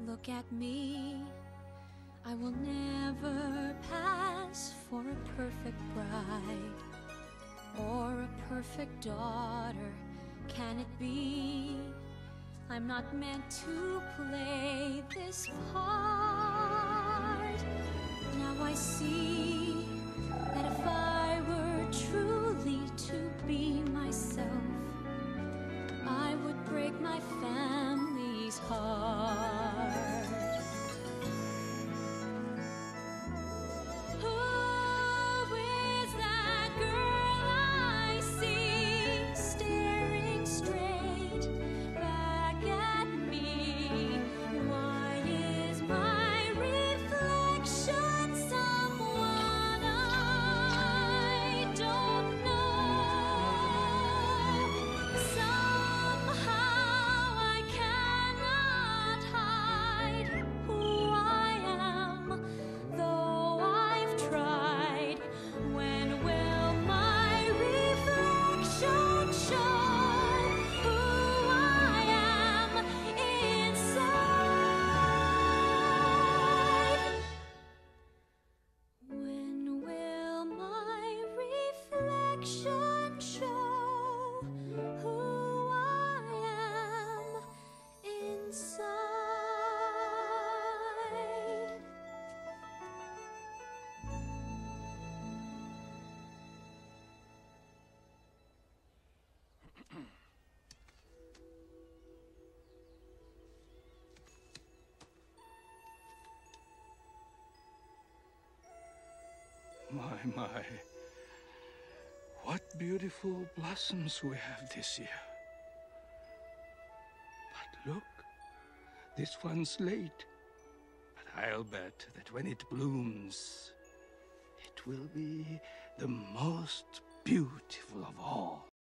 Look at me. I will never pass for a perfect bride or a perfect daughter. Can it be? I'm not meant to play this part. Now I see that if I were truly to be myself, I would break my family's heart. Who is that girl I see staring straight back at me? Why is my reflection someone I don't know? Somehow I cannot hide who I am, though I've tried. When will my reflection show who I am inside? When will my reflection show who I am inside? My. What beautiful blossoms we have this year. But look, this one's late. But I'll bet that when it blooms, it will be the most beautiful of all.